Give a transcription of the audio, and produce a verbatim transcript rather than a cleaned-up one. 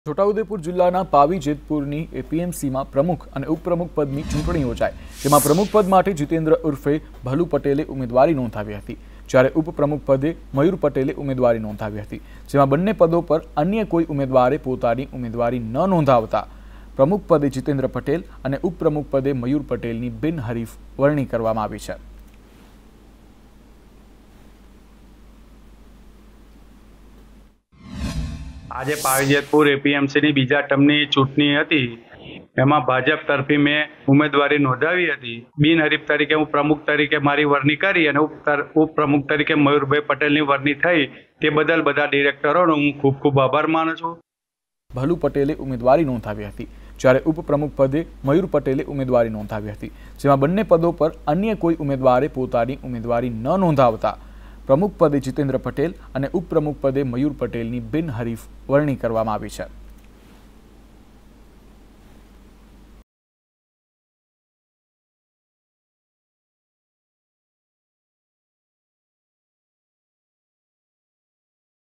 છોટાઉદેપુર જિલ્લાના પાવી જેતપુરની એપીએમસીમાં પ્રમુખ અને ઉપપ્રમુખ પદની ચૂંટણી યોજાઈ, જેમાં પ્રમુખ પદ માટે જીતેન્દ્ર ઉર્ફે ભલુ પટેલે ઉમેદવારી નોંધાવી હતી, જ્યારે ઉપપ્રમુખ પદે મયુર પટેલે ઉમેદવારી નોંધાવી હતી, જેમાં બંને પદો પર અન્ય કોઈ ઉમેદવારે પોતાની ઉમેદવારી ન નોંધાવતા પ્રમુખ પદે જીતેન્દ્ર પટેલ અને ઉપપ્રમુખ પદે મયુર પટેલની બિનહરીફ વરણી કરવામાં આવી છે। આજે પાવી જેતપુર એપીએમસીની બીજા ટર્મની ચૂંટણી હતી, એમાં ભાજપ તરફી મેં ઉમેદવારી નોંધાવી હતી। બિનહરીફ તરીકે હું પ્રમુખ તરીકે મારી વરણી કરી અને ઉપપ્રમુખ તરીકે મયુરભાઈ પટેલની વરણી થઈ, તે બદલ બધા ડિરેક્ટરોનો હું ખૂબ ખૂબ આભાર માનું છું। ભલુ પટેલે ઉમેદવારી નોંધાવી હતી, જ્યારે ઉપપ્રમુખ પદે મયુર પટેલે ઉમેદવારી નોંધાવી હતી, જેમાં બંને પદો પર અન્ય કોઈ ઉમેદવારે પોતાની ઉમેદવારી ન નોંધાવતા પ્રમુખ પદે જીતેન્દ્ર પટેલ અને ઉપપ્રમુખ પદે મયુર પટેલની બિનહરીફ વરણી કરવામાં આવી છે।